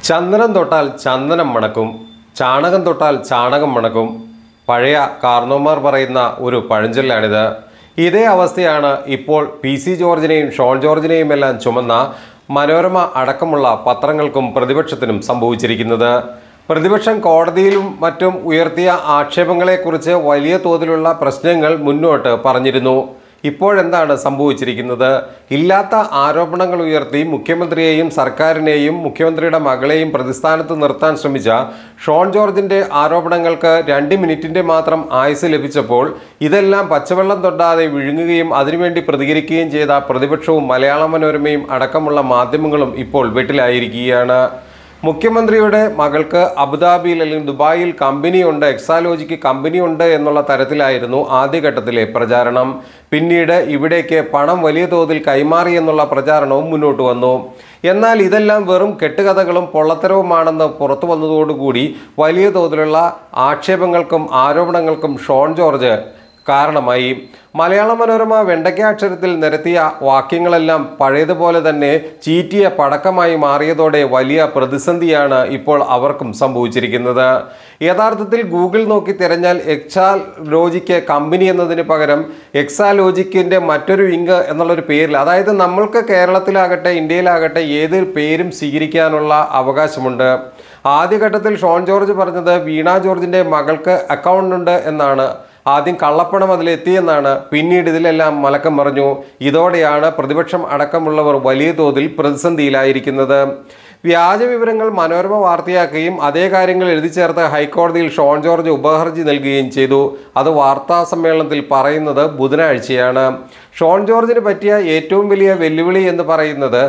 ചന്ദനം തൊട്ടാൽ ചന്ദനം മണക്കും, ചാണകം തൊട്ടാൽ ചാണകം മണക്കും. പഴയ കാർന്നോമാർ പറയുന്ന ഒരു പഴഞ്ചൊല്ലാണിത്. ഇതേ അവസ്ഥയാണ് ഇപ്പോൾ PC ജോർജിനെയും ഷോൺ ജോർജിനെയും എല്ലാം ചുമന്ന മനോരമ അടക്കമുള്ള പത്രങ്ങൾക്കും പ്രതിപക്ഷത്തിനും സംഭവിച്ചിരിക്കുന്നത്. പ്രതിപക്ഷം കോടതിയിലും മറ്റും ഉയർത്തിയ ആക്ഷേപങ്ങളെക്കുറിച്ച് വലിയ തോതിലുള്ള പ്രശ്നങ്ങൾ മുന്നോട്ട് പറഞ്ഞിരുന്നു. ഇപ്പോഴെന്താണ് സംഭവിച്ചിരിക്കുന്നത്? ഇല്ലാത്ത ആരോപണങ്ങൾ ഉയർത്തി മുഖ്യമന്ത്രിയെയും സർക്കാരിനെയും മുഖ്യമന്ത്രിയുടെ മകളെയും പ്രതിസ്ഥാനത്ത് നിർത്താൻ ശ്രമിച്ച ഷോൺ ജോർജിൻ്റെ ആരോപണങ്ങൾക്ക് 2 മിനിറ്റിൻ്റെ മാത്രം ആയുസ് ലഭിച്ചപ്പോൾ ഇതെല്ലാം പച്ചവെള്ളം തൊടാതെ വിഴുങ്ങുകയും അതിനുവേണ്ടി പ്രതികരിക്കുകയും ചെയ്ത പ്രതിപക്ഷവും മലയാള മനോരമയും അടക്കമുള്ള മാധ്യമങ്ങളും ഇപ്പോൾ വെട്ടിലായിരിക്കുകയാണ്. മുഖ്യമന്ത്രിയുടെ മകൾക്ക് അബുദാബിയിൽ അല്ലെങ്കിൽ ദുബായിൽ കമ്പനിയുണ്ട്, എക്സാലോജിക്ക് കമ്പനിയുണ്ട് എന്നുള്ള തരത്തിലായിരുന്നു ആദ്യഘട്ടത്തിലെ പ്രചാരണം. പിന്നീട് ഇവിടേക്ക് പണം വലിയ തോതിൽ കൈമാറി എന്നുള്ള പ്രചാരണവും മുന്നോട്ട് വന്നു. എന്നാൽ ഇതെല്ലാം വെറും കെട്ടുകഥകളും പൊള്ളത്തരവുമാണെന്ന് പുറത്തു വന്നതോടുകൂടി വലിയ തോതിലുള്ള ആക്ഷേപങ്ങൾക്കും ആരോപണങ്ങൾക്കും ഷോൺ ജോർജ് കാരണമായി. മലയാള മനോരമ വെണ്ടയ്ക്കാക്ഷരത്തിൽ നിരത്തിയ വാക്യങ്ങളെല്ലാം പഴയതുപോലെ തന്നെ ചീറ്റിയ പടക്കമായി മാറിയതോടെ വലിയ പ്രതിസന്ധിയാണ് ഇപ്പോൾ അവർക്കും സംഭവിച്ചിരിക്കുന്നത്. യഥാർത്ഥത്തിൽ ഗൂഗിൾ നോക്കി തിരഞ്ഞാൽ എക്സാലോജിക്ക് കമ്പനി എന്നതിന് പകരം എക്സാലോജിക്കിൻ്റെ മറ്റൊരു വിങ് എന്നുള്ളൊരു പേരിൽ, അതായത് നമ്മൾക്ക് കേരളത്തിലാകട്ടെ ഇന്ത്യയിലാകട്ടെ ഏത് പേരും സ്വീകരിക്കാനുള്ള അവകാശമുണ്ട്. ആദ്യഘട്ടത്തിൽ ഷോൺ ജോർജ് പറഞ്ഞത് വീണ ജോർജിൻ്റെ മകൾക്ക് അക്കൗണ്ട് ഉണ്ട് എന്നാണ്. ആദ്യം കള്ളപ്പണം അതിലെത്തിയെന്നാണ്. പിന്നീട് ഇതിലെല്ലാം മലക്കം മറിഞ്ഞു. ഇതോടെയാണ് പ്രതിപക്ഷം അടക്കമുള്ളവർ വലിയ തോതിൽ പ്രതിസന്ധിയിലായിരിക്കുന്നത്. വ്യാജ വിവരങ്ങൾ മനോരമ വാർത്തയാക്കുകയും അതേ കാര്യങ്ങൾ എഴുതി ചേർത്ത് ഹൈക്കോടതിയിൽ ഷോൺ ജോർജ് ഉപഹർജി നൽകുകയും ചെയ്തു. അത് വാർത്താ സമ്മേളനത്തിൽ പറയുന്നത് ബുധനാഴ്ചയാണ്. ഷോൺ ജോർജിന് പറ്റിയ ഏറ്റവും വലിയ വെല്ലുവിളി എന്ന് പറയുന്നത്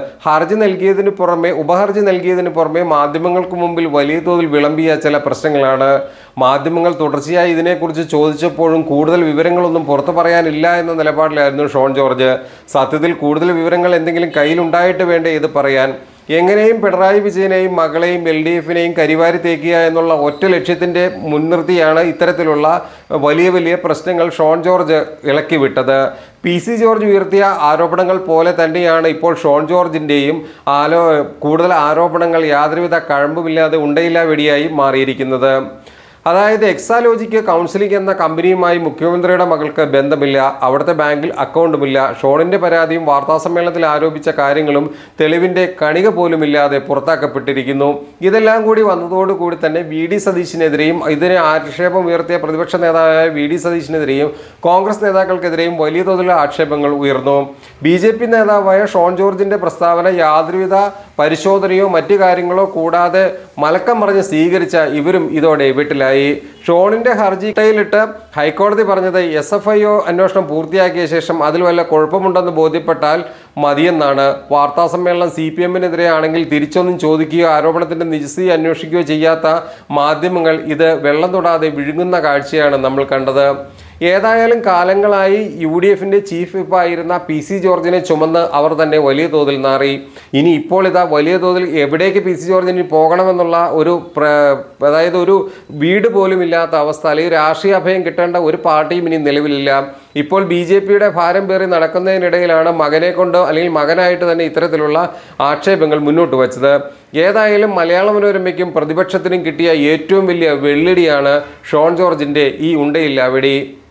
ഉപഹർജി നൽകിയതിന് പുറമെ മാധ്യമങ്ങൾക്ക് മുമ്പിൽ വലിയ തോതിൽ വിളമ്പിയ ചില പ്രശ്നങ്ങളാണ്. മാധ്യമങ്ങൾ തുടർച്ചയായി ഇതിനെക്കുറിച്ച് ചോദിച്ചപ്പോഴും കൂടുതൽ വിവരങ്ങളൊന്നും പുറത്തു പറയാനില്ല എന്ന നിലപാടിലായിരുന്നു ഷോൺ ജോർജ്. സത്യത്തിൽ കൂടുതൽ വിവരങ്ങൾ എന്തെങ്കിലും കയ്യിലുണ്ടായിട്ട് വേണ്ടേ ഇത് പറയാൻ? എങ്ങനെയും പിണറായി വിജയനെയും മകളെയും LDFനെയും കരിവാരി തേക്കുക എന്നുള്ള ഒറ്റ ലക്ഷ്യത്തിൻ്റെ മുൻനിർത്തിയാണ് ഇത്തരത്തിലുള്ള വലിയ വലിയ പ്രശ്നങ്ങൾ ഷോൺ ജോർജ് ഇളക്കി വിട്ടത്. PC ജോർജ് ഉയർത്തിയ ആരോപണങ്ങൾ പോലെ തന്നെയാണ് ഇപ്പോൾ ഷോൺ ജോർജിൻ്റെയും കൂടുതൽ ആരോപണങ്ങൾ യാതൊരുവിധ കഴമ്പുമില്ലാതെ ഉണ്ടയില്ല വെടിയായി മാറിയിരിക്കുന്നത്. അതായത് എക്സാലോജിക്ക് കൗൺസിലിംഗ് എന്ന കമ്പനിയുമായി മുഖ്യമന്ത്രിയുടെ മകൾക്ക് ബന്ധമില്ല, അവിടുത്തെ ബാങ്കിൽ അക്കൗണ്ടുമില്ല. ഷോണിൻ്റെ പരാതിയും വാർത്താസമ്മേളനത്തിൽ ആരോപിച്ച കാര്യങ്ങളും തെളിവിൻ്റെ കണിക പോലുമില്ലാതെ പുറത്താക്കപ്പെട്ടിരിക്കുന്നു. ഇതെല്ലാം കൂടി വന്നതോടുകൂടി തന്നെ VD സതീശിനെതിരെയും ഇതിനെ ആക്ഷേപം ഉയർത്തിയ പ്രതിപക്ഷ നേതാവായ VD സതീശിനെതിരെയും കോൺഗ്രസ് നേതാക്കൾക്കെതിരെയും വലിയ തോതിലുള്ള ആക്ഷേപങ്ങൾ ഉയർന്നു. BJP നേതാവായ ഷോൺ ജോർജിൻ്റെ പ്രസ്താവന യാതൊരുവിധ പരിശോധനയോ മറ്റു കാര്യങ്ങളോ കൂടാതെ മലക്കം മറിഞ്ഞ് സ്വീകരിച്ച ഇവരും ഇതോടെ വീട്ടിലായി. ഷോണിന്റെ ഹർജിയിലിട്ട് ഹൈക്കോടതി പറഞ്ഞത് SFIO അന്വേഷണം പൂർത്തിയാക്കിയ ശേഷം അതിൽ വല്ല കുഴപ്പമുണ്ടെന്ന് ബോധ്യപ്പെട്ടാൽ മതിയെന്നാണ്. വാർത്താസമ്മേളനം CPMനെതിരെ ആണെങ്കിൽ തിരിച്ചൊന്നും ചോദിക്കുകയോ ആരോപണത്തിന്റെ നിജസ്ഥിതി അന്വേഷിക്കുകയോ ചെയ്യാത്ത മാധ്യമങ്ങൾ ഇത് വെള്ളം തൊടാതെ വിഴുങ്ങുന്ന കാഴ്ചയാണ് നമ്മൾ കണ്ടത്. ഏതായാലും കാലങ്ങളായി UDFന്റെ ചീഫ് വിപ്പ് ആയിരുന്ന PC ജോർജിനെ ചുമന്ന് അവർ തന്നെ വലിയ തോതിൽ നാറി. ഇനി ഇപ്പോൾ ഇതാ വലിയ തോതിൽ എവിടേക്ക് PC ജോർജിന് പോകണമെന്നുള്ള അതായത് ഒരു വീട് പോലും ഇല്ലാത്ത അവസ്ഥ, അല്ലെങ്കിൽ രാഷ്ട്രീയ അഭയം കിട്ടേണ്ട ഒരു പാർട്ടിയും ഇനി നിലവിലില്ല. ഇപ്പോൾ BJPയുടെ ഭാരം പേറി നടക്കുന്നതിനിടയിലാണ് മകനെ കൊണ്ട് അല്ലെങ്കിൽ മകനായിട്ട് തന്നെ ഇത്തരത്തിലുള്ള ആക്ഷേപങ്ങൾ മുന്നോട്ട് വച്ചത്. ഏതായാലും മലയാള മനോരമയ്ക്കും പ്രതിപക്ഷത്തിനും കിട്ടിയ ഏറ്റവും വലിയ വെള്ളിടിയാണ് ഷോൺ ജോർജിൻ്റെ ഈ ഉണ്ടയില്ല വെടി.